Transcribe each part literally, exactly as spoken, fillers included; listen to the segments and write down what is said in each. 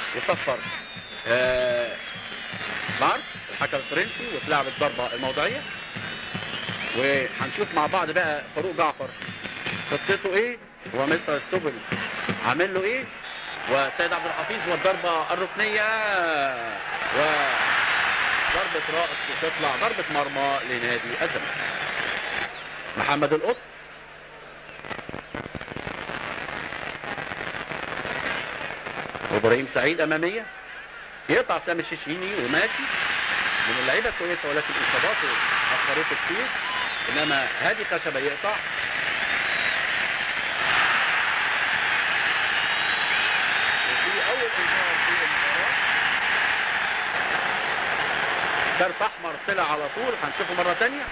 وصفر آه مارك الحكم الفرنسي واتلعبت الضربه الموضعيه. وهنشوف مع بعض بقى فاروق جعفر خطته ايه ومستر سوبل عامل له ايه، وسيد عبد الحفيظ والضربه الركنيه وضربه راس وتطلع ضربه مرمى لنادي الزمالك. محمد القط وابراهيم سعيد اماميه، يقطع سامي الششيني وماشي من اللعيبه كويسه، ولكن اصاباته اخرته كتير. انما هادي خشبه يقطع وفي اول انذار في المباراه كارت احمر طلع على طول، هنشوفه مره ثانيه.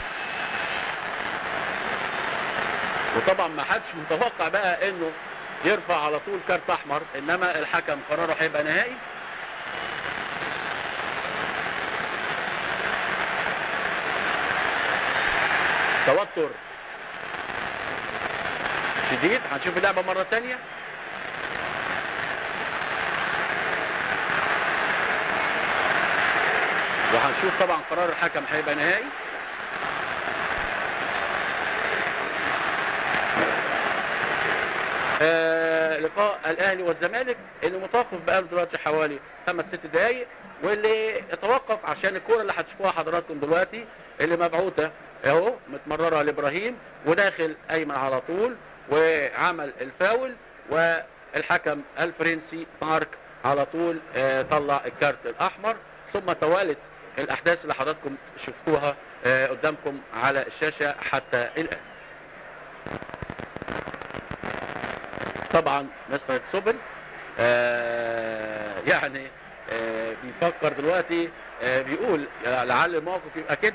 وطبعا ما حدش متوقع بقى انه يرفع على طول كارت احمر، انما الحكم قراره هيبقى نهائي. توتر شديد، هنشوف اللعبه مره ثانيه. وهنشوف طبعا قرار الحكم هيبقى نهائي. آه لقاء الاهلي والزمالك اللي متوقف بقاله دلوقتي حوالي خمس ست دقائق، واللي اتوقف عشان الكوره اللي هتشوفوها حضراتكم دلوقتي اللي مبعوثه اهو متمرره لابراهيم وداخل ايمن على طول وعمل الفاول، والحكم الفرنسي مارك على طول آه طلع الكارت الاحمر. ثم توالت الاحداث اللي حضراتكم شفتوها آه قدامكم على الشاشه حتى الان. طبعا مستر سوبل آه يعني آه بيفكر دلوقتي، آه بيقول لعل الموقف يبقى كده.